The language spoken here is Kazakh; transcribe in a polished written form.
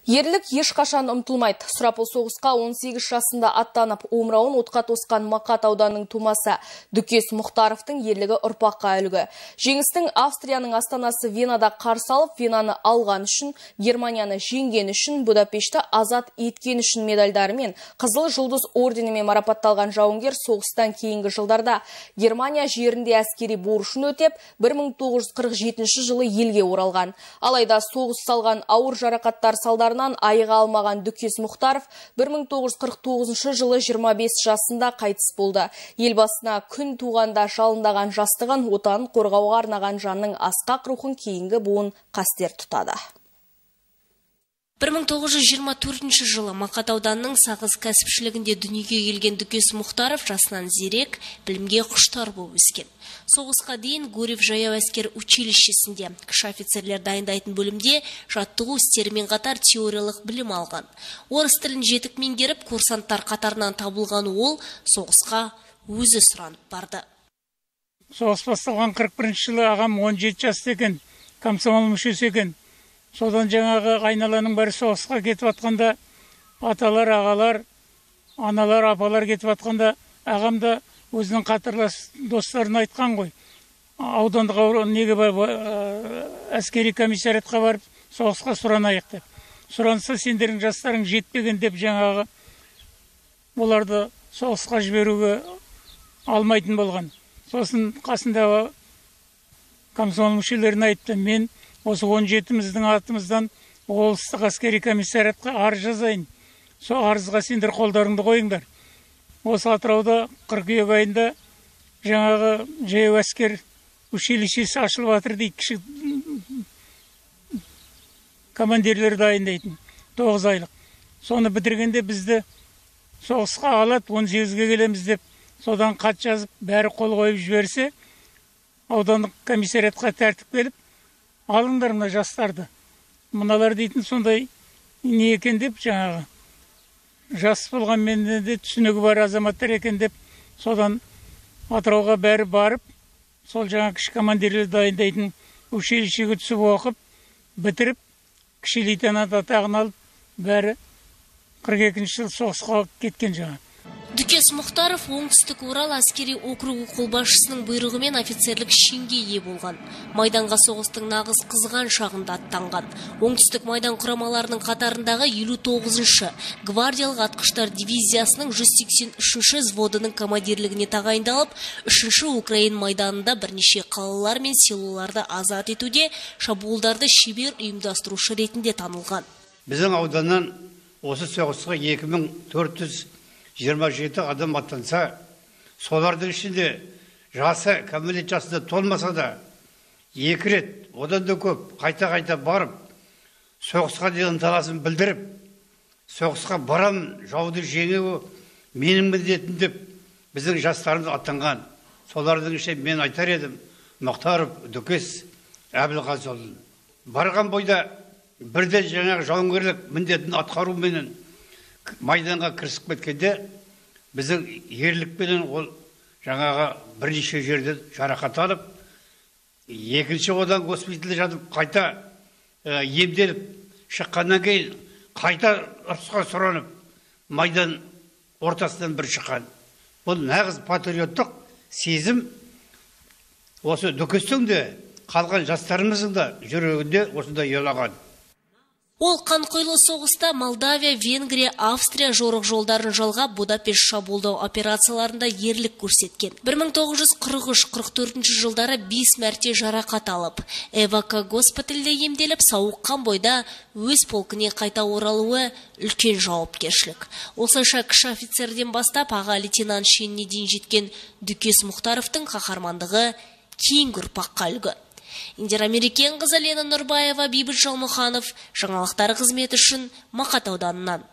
Ерлік ешқашан ұмтылмайды. Сұрапыл соғысқа 18 жасында аттанып, омырауын отқа тосқан Мақат ауданының тумасы Дүкес Мұхтаровтың ерлігі ұрпаққа үлгі. Жеңістің Австрияның астанасы Венада қарсы алып, Венаны алған үшін, Германияны жеңген үшін, Будапешті азат еткен үшін медальдарымен, Қызыл жұлдыз орденімен марапатталған жауынгер соғыстан кейінгі жылдарда Германия жерінде әскери борышын өтеп, 1947 жылы елге оралған. Алайда соғыс салған ауыр жарақаттар салдарынан айыға алмаған Дүкес Мұхтаров 1949 жылы 25 жасында қайтыс болды. Елбасына күн туғанда жалындаған жастығын, отанын қорғауға арнаған жанның асқақ рухын кейінгі буын қастер тұтады. 1924 жылы Мақат ауданының Сағыз кәсіпшілігінде дүниеге келген Дүкес Мұхтаров жасынан зерек, білімге құштар болып өскен. Соғысқа дейін Гурьев жаяу әскер училищесінде кіші офицерлер дайындайтын бөлімде жаттығу істерімен қатар теориялық білім алған. Орыс тілін жетік меңгеріп, курсанттар қатарынан табылған ол соғысқа өзі сұранып барды. Соғыс басталған 41 жылы ағам 17 жаста екен, комсомол мүшесі екен. Содан жаңағы айналаның бәрі соғысқа кетіп атқанда, аталар, ағалар, аналар, апалар кетіп атқанда, ағам да өзінің қатарлас достарына айтқан ғой. Аудандық неге әскери комиссариатқа барып, соғысқа сұранайық деп. Сұранса сендердің жастарың жетпеген деп жаңағы оларды соғысқа жіберуге алмайтын болған. Сосын қасындағы комсомол мүшелеріне айтты, мен осы 17-міздің атымыздан облыстық әскери комиссариатқа арыз жазайын. Сол арызға сендер қолдарыңды қойыңдар. Осы Атырауда қыркүйек айында жаңағы жаяу әскер училищесі ашылып жатыр дейді, кіші командирлер дайындайтын 9 айлық. Соны бітіргенде бізді соғысқа алады, 18-ге келеміз деп, содан хат жазып, бәрі қол қойып жіберсе, аудандық комиссариатқа тәртіп келіп, алыңдар мына жастарды. Мыналар дейтін сондай не екен деп, жаңағы жас болған менде де түсінігі бар азаматтар екен деп, содан Атырауға бәрі барып, сол жаңа кіші командирлер дайындайтын училищеге түсіп оқып, бітіріп, кіші лейтенант атағын алып, бәрі 42-ші жыл соғысқа кеткен жаңа. Дүкес Мұхтаров оңтүстік Орал әскери округі қолбасшысының бұйрығымен офицерлік шенге ие болған. Майданға соғыстың нағыз қызған шағында аттанған. Оңтүстік майдан құрамаларының қатарындағы 59-шы гвардиялық атқыштар дивизиясының 183-ші взводының командирлігіне тағайындалып, 3-ші Украин майданында бірнеше қалалар мен селоларды азат етуде шабуылдарды шебер ұйымдастырушы ретінде танылған. Біздің ауданнан осы соғысқа 2427 адам аттанса, солардың ішінде жасы кәмелет жасында толмаса да 2 рет, одан да көп қайта барып, соғысқа деген ынталасын білдіріп, соғысқа барам, жауды жеңу менің міндетім деп біздің жастарымыз аттанған. Солардың ішінде мен айтар едім, Мұхтаров, Дүкес, Әбілғазыұлын. Барған бойда бірден жаңағы жауынгерлік міндетін атқаруменен майданға кірісіп кеткенде, біздің ерлікпенен ол жаңағы бірнеше жерде жарақат алып, екінші одан госпитальде жатып, қайта емделіп шыққаннан кейін, қайта ұрысқа сұранып, майдан ортасынан бір шыққан. Бұл нағыз патриоттық сезім осы Дүкестің де, қалған жастарымыздың да жүрегінде осында ұялаған. Ол қанқойлы соғыста Молдавия, Венгрия, Австрия жорық жолдарын жалғап, Будапешт шабуылдау операцияларында ерлік көрсеткен. 1943-44 жылдары 5 мәрте жарақат алып, ЭВК госпитальде емделіп, сауыққан бойда өз полкіне қайта оралуы үлкен жауапкершілік. Осылайша кіші офицерден бастап аға лейтенант шеніне дейін жеткен Дүкес Мұхтаровтың қаһармандығы кейінгі ұрпаққа үлгі. Индира Мерекенқызы, Лена Нұрбаева, Бейбіт Жалмұханов, жаңалықтар қызметі үшін Мақат ауданынан.